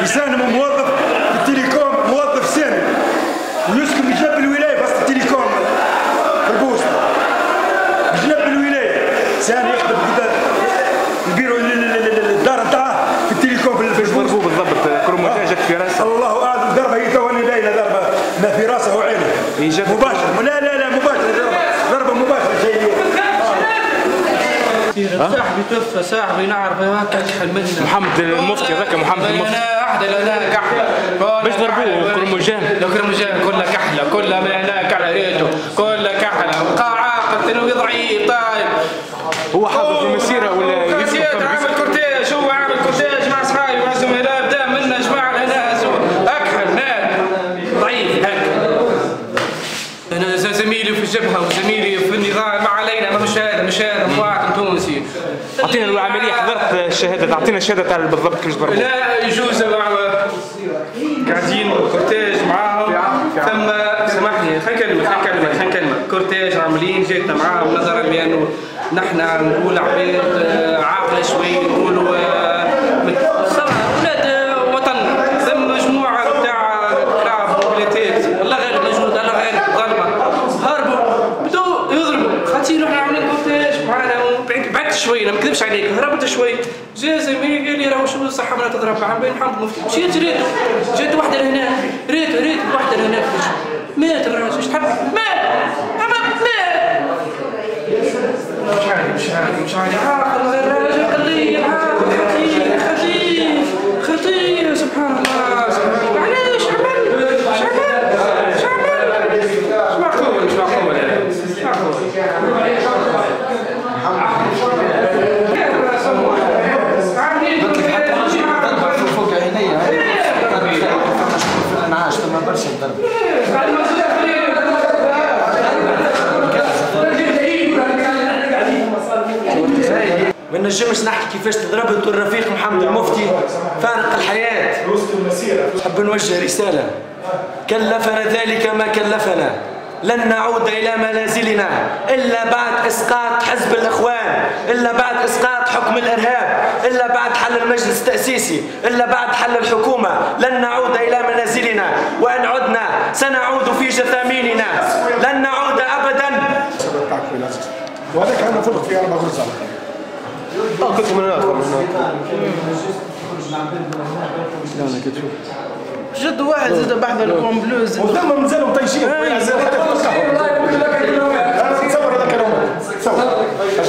سالم موظف في التليكوم، موظف سالم ويسكن بجنب الولايه وسط التليكوم في البوسطه بجنب الولايه. سالم يخدم كذا البيرو الدار نتاعه في التليكوم في البوسطه. بالضبط كروموجان جات في راسه. الله اعلم ضربه هي توني باينه ضربه ما في راسه وعينه. مباشر لا مباشر ضربه مباشره شيء. صاحبي توفى صاحبي نعرف هكا كحل منه. محمد المفتي هذاك محمد المفتي. انا واحده انا كحله. باش ضربوه كرموجان. كرموجان كلها كحله كلها ما هنا كحله ريته كلها كحله قاعه قتلوا ضعيف طايب. هو حاضر في المسيره ولا مسيره عامل كورتيج هو عامل كورتيج مع صحابي مع زملاء بدا منا جماعه هنا اكحل نار ضعيف هكا. انا زميلي في الجبهه وزميلي في النظام ما علينا مش هذا مواطن تونسي. اعطينا العمليه حضرت الشهاده اعطينا الشهاده تاع بالضبط كيفاش ضربوا. لا يجوز قاعدين كورتيج معاهم ثم سامحني خلينا نكلمك كورتيج عاملين جيتنا معاهم نظرا لانه نحن نقول عباد عاقله شوي نقولوا اولاد وطن ثم مجموعه تاع كلاب موبيليتات الله غير مجهود الله غير ظلمه هربوا بدوا يضربوا خاطر احنا عاملين كورتيج معانا بعدت شوي ما نكذبش عليك هربت شوي جا زميلي قال لي راهو شو الصحه ما تضرب عم بين محمد المفتي مشيت ريته جات واحده لهنا ريت واحده لهنا مات الراجل ايش تحب مات مش عادي عاقل غير راجل قليل عاقل خطير سبحان الله معليش شعبان مش معقول فوق عيني انا عاش ما برشا الضرب. ما نجمش نحكي كيفاش تضربت الرفيق محمد المفتي فارق الحياة. نحب نوجه رسالة كلفنا ذلك ما كلفنا لن نعود إلى منازلنا إلا بعد إسقاط حزب الإخوان، إلا بعد إسقاط حكم الإرهاب، إلا بعد حل المجلس التأسيسي، إلا بعد حل الحكومة. لن نعود إلى منازلنا وإن عدنا سنعود في جثاميننا لن نعود أبدا. وهذا كان المفروض في 4 غرزة. كنت من هناك لا كتشوف جد واحد زاد بحث الكون بلوز وثم مازالوا طيشين. انا نتصور هذاك تصور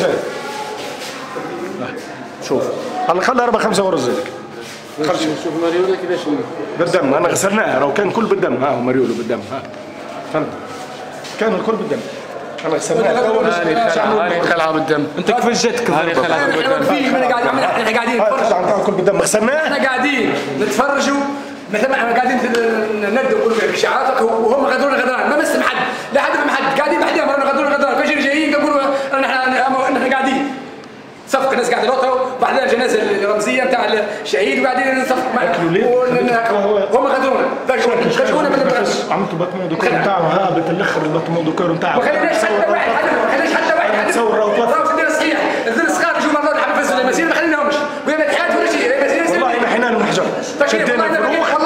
شوف هلا خلي 4 5 غرز هذيك. شوف ماريولا كيفاش بالدم انا غسلناه راهو كان الكل بالدم. ها هو ماريولا بالدم. ها فهمت كان الكل بالدم. انا غسلناه هاني خلعه بالدم. انت كيفاش جاتك هاني خلعه بالدم. احنا قاعدين نتفرجوا الكل بالدم غسلناه. احنا قاعدين نتفرجوا مثلا احنا قاعدين ندوا نقولوا اشاعات وهم غدران ما مسلم حد لا حد ما حد قاعدين بحدهم غدران فاش جايين يقولوا احنا قاعدين صفقه ناس قاعده لوطه وبعدين الجنازه الرمزيه نتاع الشهيد وقاعدين نصفقوا هم غدرونا خرجونا من البرش عملتوا باتمون دوكور نتاعو هابط الاخر الباتمون دوكور نتاعو ما خليناش حتى واحد تصور راهو الدين صحيح الدين صغار يجوا مرات حبوا في المسيره ما خليناهمش وهي ما تحاد ولا شيء والله نحينا لهم حجر شدينا الفروخ